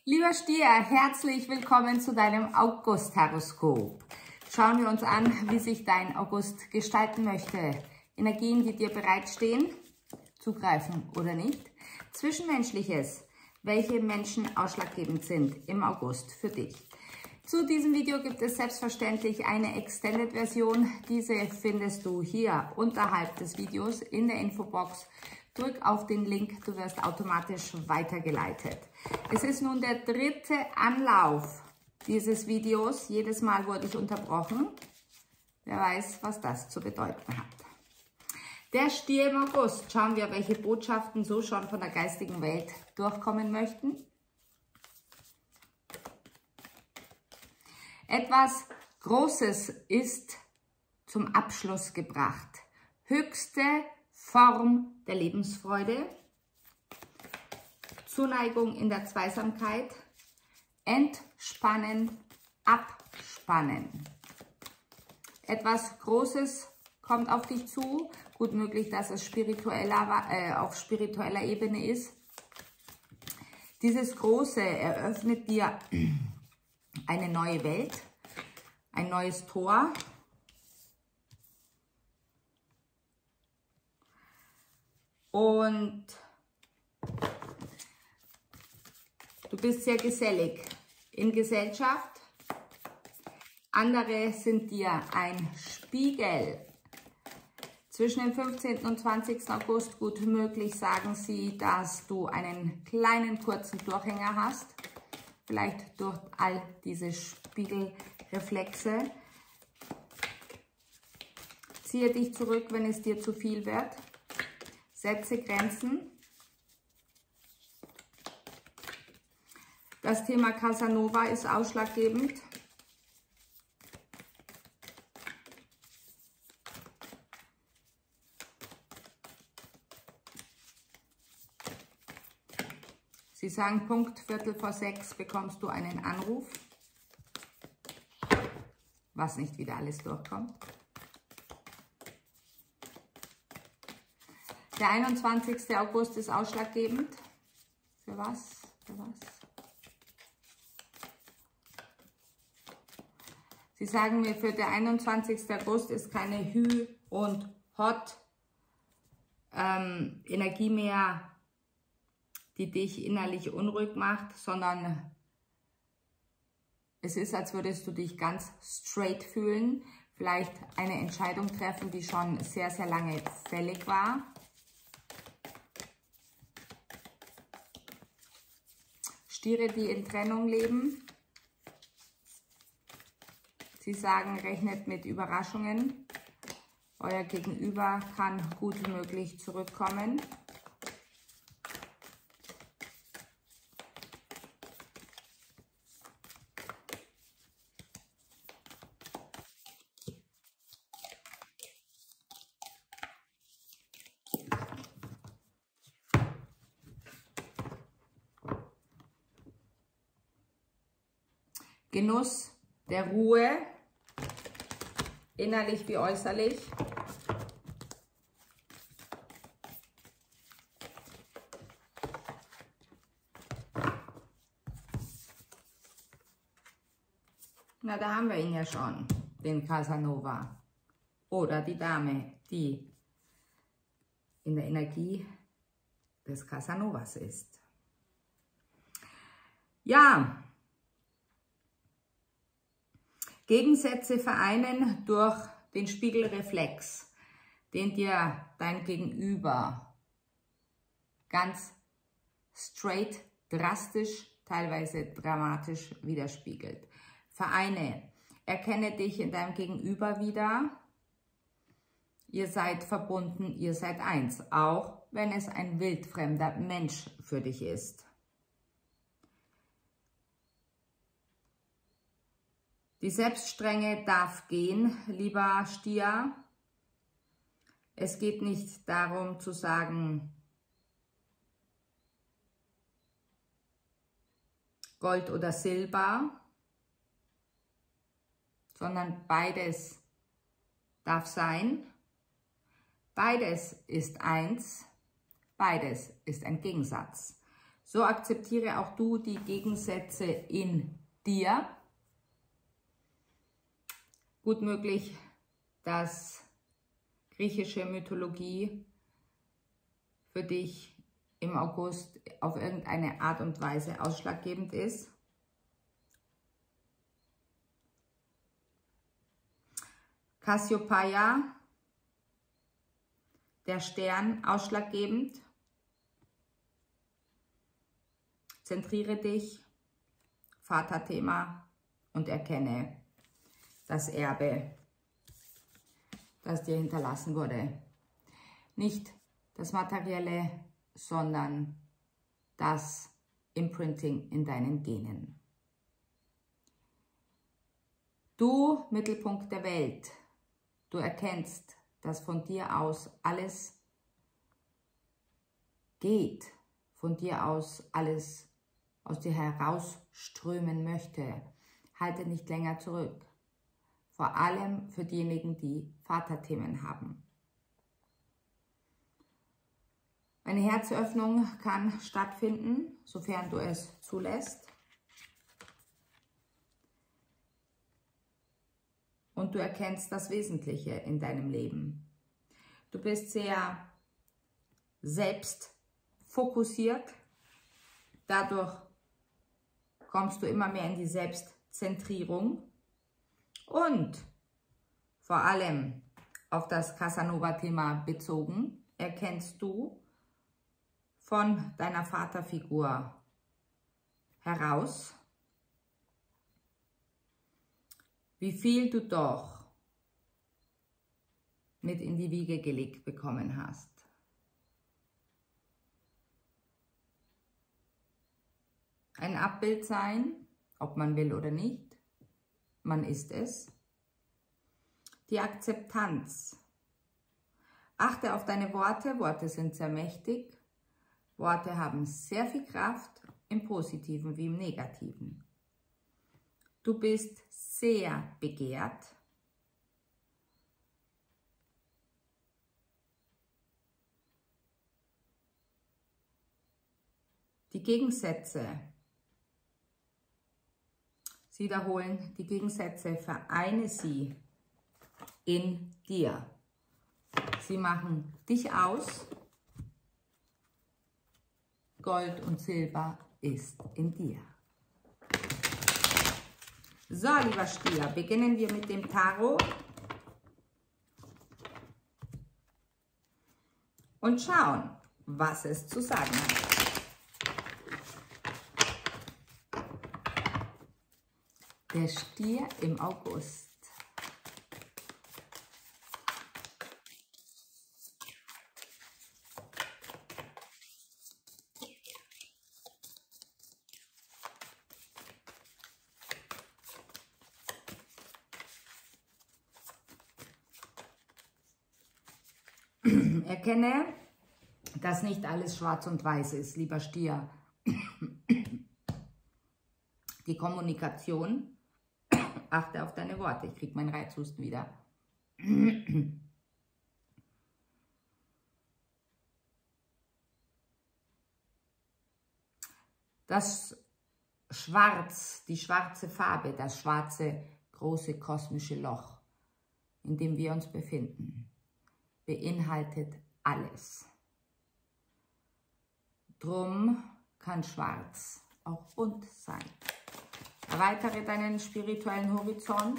Lieber Stier, herzlich willkommen zu deinem August-Horoskop. Schauen wir uns an, wie sich dein August gestalten möchte. Energien, die dir bereitstehen, zugreifen oder nicht. Zwischenmenschliches, welche Menschen ausschlaggebend sind im August für dich. Zu diesem Video gibt es selbstverständlich eine Extended-Version. Diese findest du hier unterhalb des Videos in der Infobox. Drück auf den Link, du wirst automatisch weitergeleitet. Es ist nun der dritte Anlauf dieses Videos. Jedes Mal wurde ich unterbrochen. Wer weiß, was das zu bedeuten hat. Der Stier im August. Schauen wir, welche Botschaften so schon von der geistigen Welt durchkommen möchten. Etwas Großes ist zum Abschluss gebracht. Höchste Form der Lebensfreude, Zuneigung in der Zweisamkeit, Entspannen, Abspannen. Etwas Großes kommt auf dich zu, gut möglich, dass es auf spiritueller Ebene ist. Dieses Große eröffnet dir eine neue Welt, ein neues Tor. Und du bist sehr gesellig in Gesellschaft. Andere sind dir ein Spiegel. Zwischen dem 15. und 20. August, gut möglich, sagen sie, dass du einen kleinen, kurzen Durchhänger hast. Vielleicht durch all diese Spiegelreflexe. Ziehe dich zurück, wenn es dir zu viel wird. Setze Grenzen. Das Thema Casanova ist ausschlaggebend. Sie sagen, Punkt 5:45 bekommst du einen Anruf, was nicht wieder alles durchkommt. Der 21. August ist ausschlaggebend. Für was? Für was? Sie sagen mir, für den 21. August ist keine Hü- und Hot-Energie mehr, die dich innerlich unruhig macht, sondern es ist, als würdest du dich ganz straight fühlen. Vielleicht eine Entscheidung treffen, die schon sehr, sehr lange fällig war. Stiere, die in Trennung leben. Sie sagen, rechnet mit Überraschungen. Euer Gegenüber kann gut möglich zurückkommen. Genuss der Ruhe, innerlich wie äußerlich. Na, da haben wir ihn ja schon, den Casanova. Oder die Dame, die in der Energie des Casanovas ist. Ja. Gegensätze vereinen durch den Spiegelreflex, den dir dein Gegenüber ganz straight, drastisch, teilweise dramatisch widerspiegelt. Vereine, erkenne dich in deinem Gegenüber wieder. Ihr seid verbunden, ihr seid eins, auch wenn es ein wildfremder Mensch für dich ist. Die Selbststrenge darf gehen, lieber Stier. Es geht nicht darum zu sagen, Gold oder Silber, sondern beides darf sein. Beides ist eins, beides ist ein Gegensatz. So akzeptiere auch du die Gegensätze in dir. Gut möglich, dass griechische Mythologie für dich im August auf irgendeine Art und Weise ausschlaggebend ist. Cassiopeia, der Stern, ausschlaggebend. Zentriere dich, Vaterthema, und erkenne das Erbe, das dir hinterlassen wurde. Nicht das Materielle, sondern das Imprinting in deinen Genen. Du, Mittelpunkt der Welt, du erkennst, dass von dir aus alles geht, von dir aus alles aus dir herausströmen möchte. Halte nicht länger zurück. Vor allem für diejenigen, die Vaterthemen haben. Eine Herzöffnung kann stattfinden, sofern du es zulässt. Und du erkennst das Wesentliche in deinem Leben. Du bist sehr selbstfokussiert. Dadurch kommst du immer mehr in die Selbstzentrierung. Und vor allem auf das Casanova-Thema bezogen, erkennst du von deiner Vaterfigur heraus, wie viel du doch mit in die Wiege gelegt bekommen hast. Ein Abbild sein, ob man will oder nicht, man ist es. Die Akzeptanz. Achte auf deine Worte, Worte sind sehr mächtig. Worte haben sehr viel Kraft, im Positiven wie im Negativen. Du bist sehr begehrt. Die Gegensätze. Sie wiederholen die Gegensätze, vereine sie in dir. Sie machen dich aus. Gold und Silber ist in dir. So, lieber Stier, beginnen wir mit dem Tarot. Und schauen, was es zu sagen hat. Der Stier im August. Erkenne, dass nicht alles schwarz und weiß ist, lieber Stier. Die Kommunikation. Achte auf deine Worte. Ich kriege meinen Reizhusten wieder. Das Schwarz, die schwarze Farbe, das schwarze, große kosmische Loch, in dem wir uns befinden, beinhaltet alles. Drum kann Schwarz auch bunt sein. Erweitere deinen spirituellen Horizont.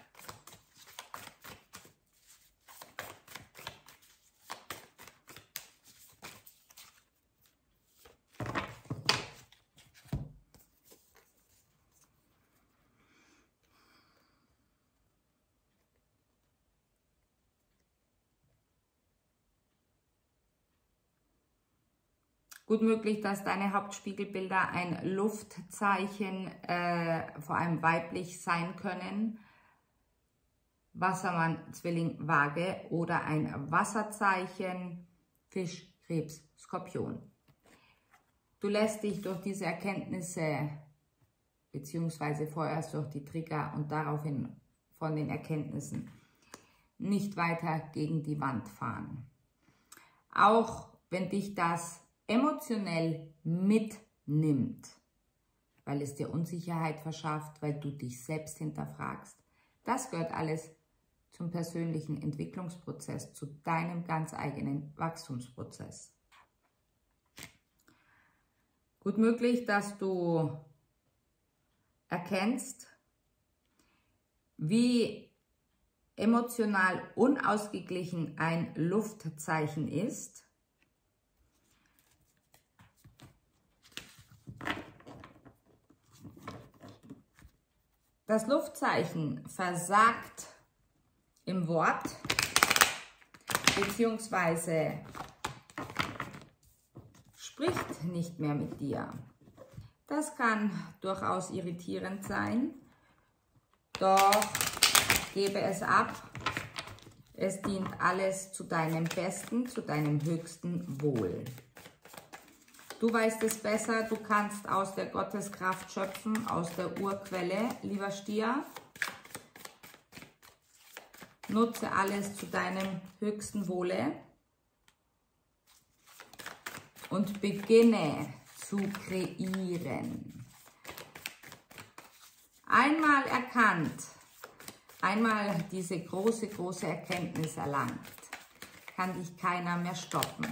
Gut möglich, dass deine Hauptspiegelbilder ein Luftzeichen, vor allem weiblich, sein können. Wassermann, Zwilling, Waage oder ein Wasserzeichen, Fisch, Krebs, Skorpion. Du lässt dich durch diese Erkenntnisse, beziehungsweise vorerst durch die Trigger und daraufhin von den Erkenntnissen, nicht weiter gegen die Wand fahren. Auch wenn dich das emotionell mit nimmt, weil es dir Unsicherheit verschafft, weil du dich selbst hinterfragst. Das gehört alles zum persönlichen Entwicklungsprozess, zu deinem ganz eigenen Wachstumsprozess. Gut möglich, dass du erkennst, wie emotional unausgeglichen ein Luftzeichen ist. Das Luftzeichen versagt im Wort, beziehungsweise spricht nicht mehr mit dir. Das kann durchaus irritierend sein, doch gebe es ab. Es dient alles zu deinem Besten, zu deinem höchsten Wohl. Du weißt es besser, du kannst aus der Gotteskraft schöpfen, aus der Urquelle, lieber Stier. Nutze alles zu deinem höchsten Wohle und beginne zu kreieren. Einmal erkannt, einmal diese große Erkenntnis erlangt, kann dich keiner mehr stoppen.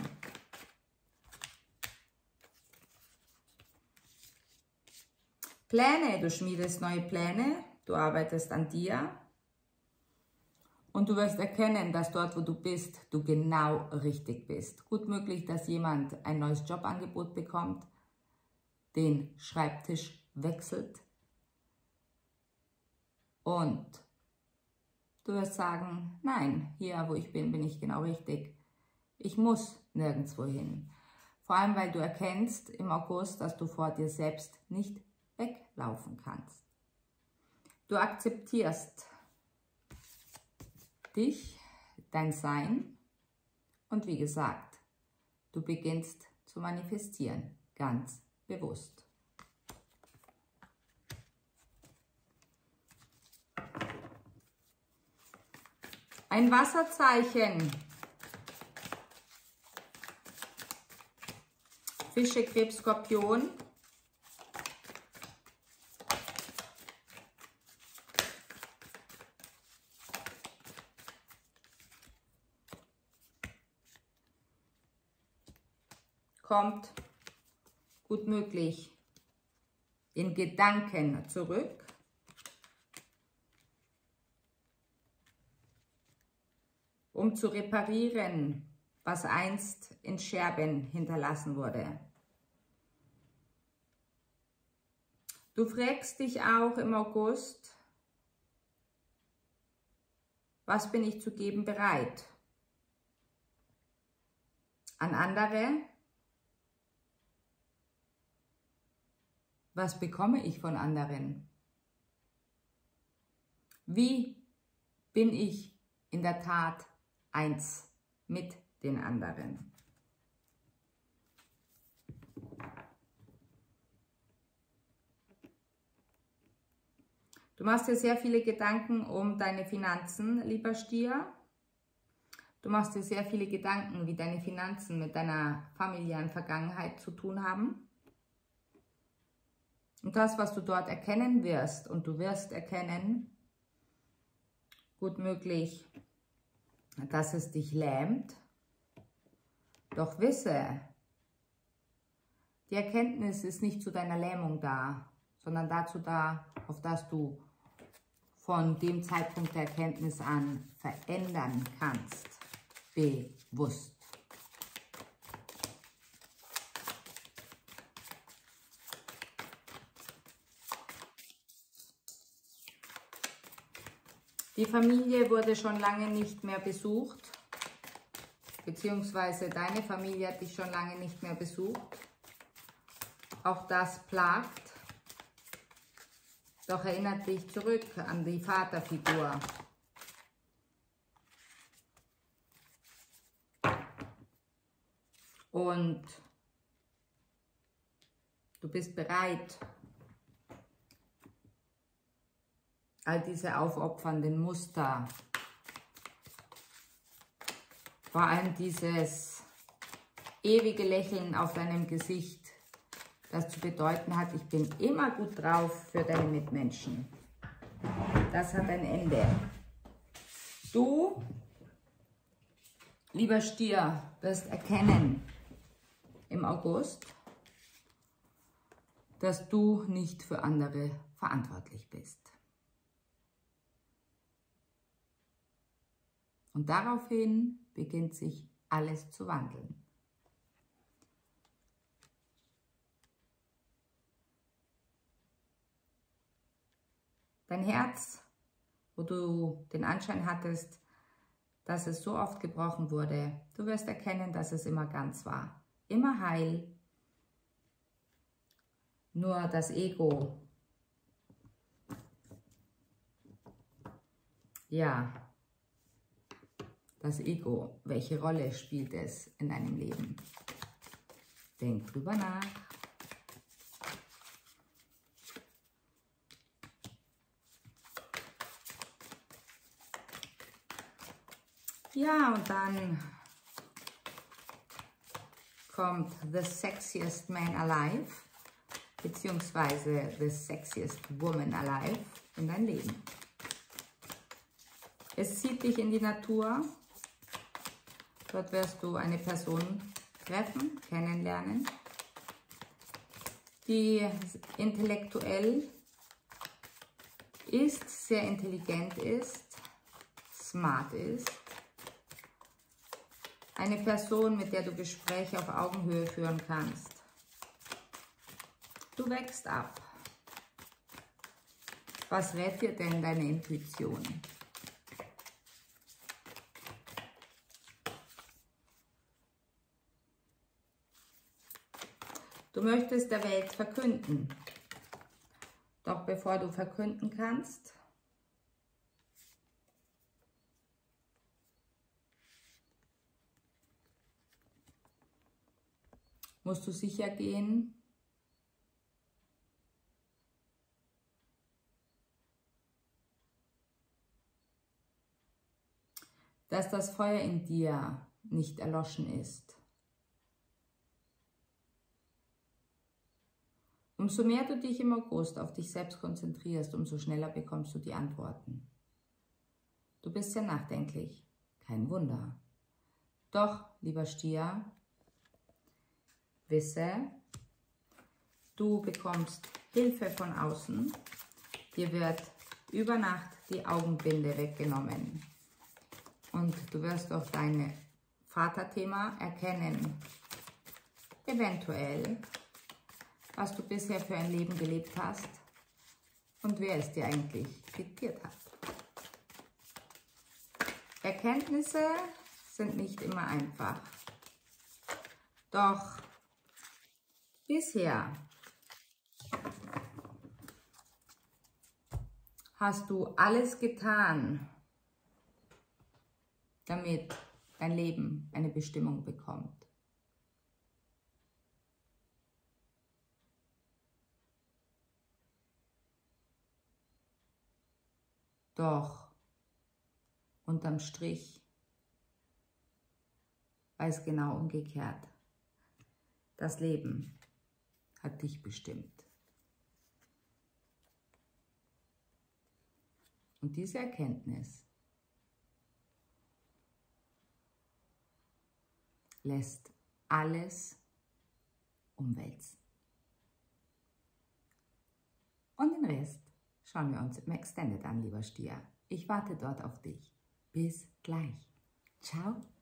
Pläne, du schmiedest neue Pläne, du arbeitest an dir und du wirst erkennen, dass dort, wo du bist, du genau richtig bist. Gut möglich, dass jemand ein neues Jobangebot bekommt, den Schreibtisch wechselt und du wirst sagen, nein, hier, wo ich bin, bin ich genau richtig. Ich muss nirgendwo hin. Vor allem, weil du erkennst im August, dass du vor dir selbst nicht weglaufen kannst. Du akzeptierst dich, dein Sein und wie gesagt, du beginnst zu manifestieren, ganz bewusst. Ein Wasserzeichen. Fische, Krebs, Skorpion. Kommt gut möglich in Gedanken zurück. Um zu reparieren, was einst in Scherben hinterlassen wurde. Du fragst dich auch im August, was bin ich zu geben bereit? An andere? Was bekomme ich von anderen? Wie bin ich in der Tat eins mit den anderen? Du machst dir sehr viele Gedanken um deine Finanzen, lieber Stier. Du machst dir sehr viele Gedanken, wie deine Finanzen mit deiner familiären Vergangenheit zu tun haben. Und das, was du dort erkennen wirst, und du wirst erkennen, gut möglich, dass es dich lähmt. Doch wisse, die Erkenntnis ist nicht zu deiner Lähmung da, sondern dazu da, auf dass du von dem Zeitpunkt der Erkenntnis an verändern kannst, bewusst. Die Familie wurde schon lange nicht mehr besucht, beziehungsweise deine Familie hat dich schon lange nicht mehr besucht. Auch das plagt. Doch erinnert dich zurück an die Vaterfigur. Und du bist bereit, all diese aufopfernden Muster, vor allem dieses ewige Lächeln auf deinem Gesicht, das zu bedeuten hat, ich bin immer gut drauf für deine Mitmenschen. Das hat ein Ende. Du, lieber Stier, wirst erkennen im August, dass du nicht für andere verantwortlich bist. Und daraufhin beginnt sich alles zu wandeln. Dein Herz, wo du den Anschein hattest, dass es so oft gebrochen wurde, du wirst erkennen, dass es immer ganz war. Immer heil. Nur das Ego, ja, das Ego, welche Rolle spielt es in deinem Leben? Denk drüber nach. Ja, und dann kommt The Sexiest Man Alive, beziehungsweise The Sexiest Woman Alive in dein Leben. Es zieht dich in die Natur. Dort wirst du eine Person treffen, kennenlernen, die intellektuell ist, sehr intelligent ist, smart ist. Eine Person, mit der du Gespräche auf Augenhöhe führen kannst. Du wächst ab. Was rät dir denn deine Intuition? Du möchtest der Welt verkünden. Doch bevor du verkünden kannst, musst du sicher gehen, dass das Feuer in dir nicht erloschen ist. Umso mehr du dich im August auf dich selbst konzentrierst, umso schneller bekommst du die Antworten. Du bist sehr nachdenklich, kein Wunder. Doch, lieber Stier, wisse, du bekommst Hilfe von außen. Dir wird über Nacht die Augenbinde weggenommen. Und du wirst auch dein Vaterthema erkennen. Eventuell, was du bisher für ein Leben gelebt hast und wer es dir eigentlich diktiert hat. Erkenntnisse sind nicht immer einfach. Doch bisher hast du alles getan, damit dein Leben eine Bestimmung bekommt. Doch unterm Strich war es genau umgekehrt. Das Leben hat dich bestimmt. Und diese Erkenntnis lässt alles umwälzen. Und den Rest schauen wir uns im Extended an, lieber Stier. Ich warte dort auf dich. Bis gleich. Ciao.